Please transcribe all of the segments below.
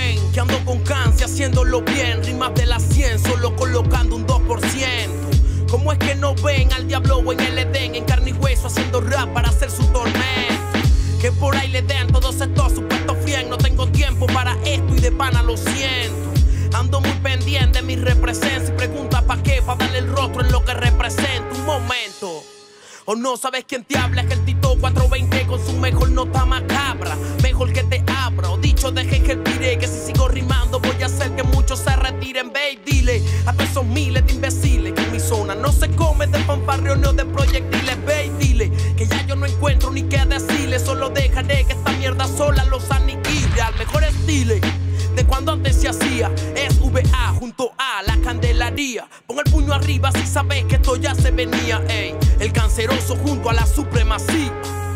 ven que ando con cansa haciéndolo bien. Rimas de la 100 solo colocando un 2%. ¿Cómo es que no ven al diablo en el Edén, en carne y hueso haciendo rap para hacer su tormento? Que por ahí le den todos estos supuestos fien. No tengo tiempo para esto y de pana lo siento. Ando muy pendiente de mi represencia y pregunta pa' qué, pa' darle el rostro en lo que represento. Un momento. O no sabes quién te habla, es que el Tito 420 con su mejor nota macabra. Mejor que te abra, o dicho deje que pire, que si sigo rimando voy a hacer que muchos se retiren. Ve y dile a todos esos miles de imbéciles que en mi zona no se come de fanfarreo ni de proyectiles. Ve y dile que ya yo no encuentro ni qué decirle, solo dejaré que esta mierda sola los aniquile. Al mejor estilo de cuando antes se hacía es VA junto a la Candelaria. Pon el puño arriba si sabes que esto ya se venía, ey. El canceroso junto a la supremacía,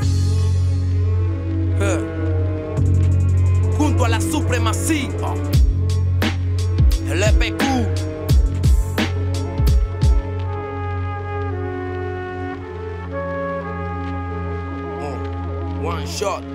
junto a la supremacía. El EPQ. One shot.